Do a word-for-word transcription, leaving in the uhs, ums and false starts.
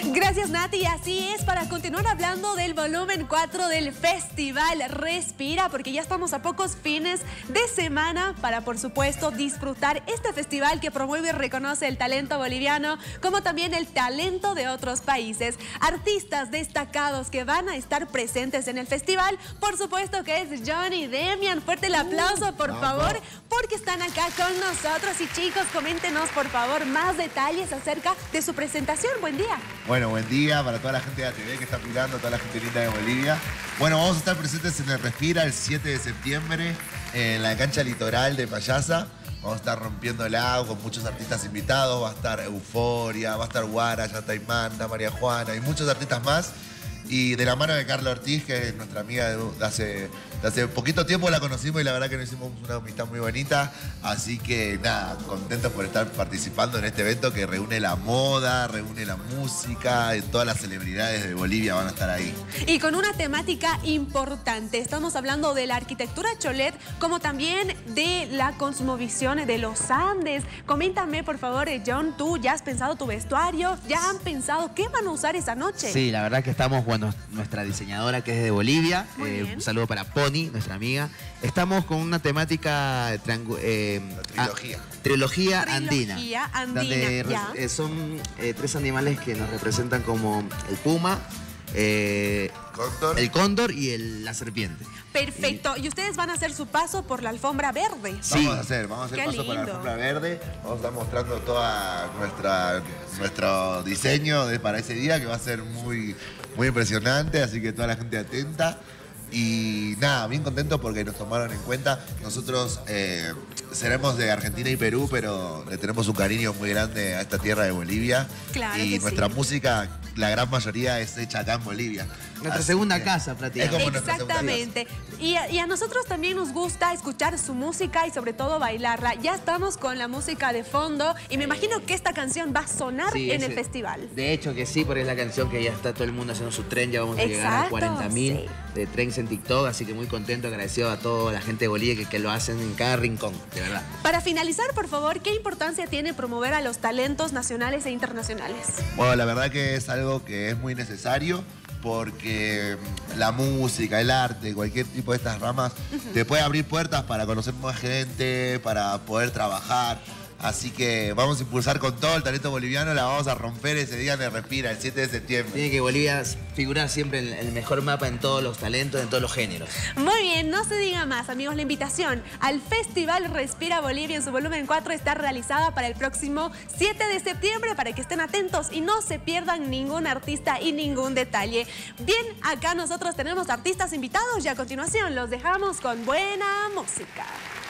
Gracias, Nati. Y así es, para continuar hablando del volumen cuatro del Festival Respira, porque ya estamos a pocos fines de semana para, por supuesto, disfrutar este festival que promueve y reconoce el talento boliviano, como también el talento de otros países. Artistas destacados que van a estar presentes en el festival, por supuesto que es Johnny y Demian. Fuerte el aplauso, por uh, favor, porque están acá con nosotros. Y chicos, coméntenos, por favor, más detalles acerca de su presentación. Buen día. Bueno, buen día para toda la gente de A T V que está mirando, toda la gente linda de Bolivia. Bueno, vamos a estar presentes en el Respira el siete de septiembre en la cancha litoral de Payasa. Vamos a estar rompiéndola con muchos artistas invitados. Va a estar Euforia, va a estar Guara, Yataimanda, María Juana y muchos artistas más. Y de la mano de Carla Ortiz, que es nuestra amiga de, de, hace, de hace poquito tiempo, la conocimos y la verdad que nos hicimos una amistad muy bonita. Así que nada, contentos por estar participando en este evento que reúne la moda, reúne la música, y todas las celebridades de Bolivia van a estar ahí. Y con una temática importante. Estamos hablando de la arquitectura cholet, como también de la cosmovisión de los Andes. Coméntame, por favor, John, ¿tú ya has pensado tu vestuario? ¿Ya han pensado qué van a usar esa noche? Sí, la verdad que estamos, bueno, nuestra diseñadora que es de Bolivia, eh, un saludo para Pony, nuestra amiga. Estamos con una temática eh, trilogía. A, trilogía andina, trilogía andina, donde ya. eh, son eh, tres animales que nos representan como el puma, eh, ¿Cóndor? el cóndor y el, la serpiente. Perfecto. Y, y ustedes van a hacer su paso por la alfombra verde. Sí. Vamos a hacer, vamos a hacer Qué paso por la lindo. alfombra verde. Vamos a estar mostrando todo nuestra, nuestro diseño de, para ese día, que va a ser muy, muy impresionante, así que toda la gente atenta. Y nada, bien contento porque nos tomaron en cuenta. Nosotros eh, seremos de Argentina y Perú, pero le tenemos un cariño muy grande a esta tierra de Bolivia. Claro y que nuestra sí. música, la gran mayoría es hecha acá en Bolivia. Nuestra Así segunda que casa, es prácticamente. como nuestra segunda casa. Exactamente. Y a, y a nosotros también nos gusta escuchar su música y sobre todo bailarla. Ya estamos con la música de fondo y me imagino que esta canción va a sonar Sí, en ese- el festival. De hecho que sí, porque es la canción que ya está todo el mundo haciendo su tren, ya vamos a llegar a Exacto, cuarenta mil sí. de trends en TikTok, así que muy contento, agradecido a toda la gente de Bolivia que, que lo hacen en cada rincón, de verdad. Para finalizar, por favor, ¿qué importancia tiene promover a los talentos nacionales e internacionales? Bueno, la verdad que es algo que es muy necesario porque la música, el arte, cualquier tipo de estas ramas uh-huh. te puede abrir puertas para conocer más gente, para poder trabajar. Así que vamos a impulsar con todo el talento boliviano, la vamos a romper ese día en el Respira, el siete de septiembre. Tiene que Bolivia figurar siempre en el mejor mapa en todos los talentos, en todos los géneros. Muy bien, no se diga más, amigos. La invitación al Festival Respira Bolivia en su volumen cuatro está realizada para el próximo siete de septiembre, para que estén atentos y no se pierdan ningún artista y ningún detalle. Bien, acá nosotros tenemos artistas invitados y a continuación los dejamos con buena música.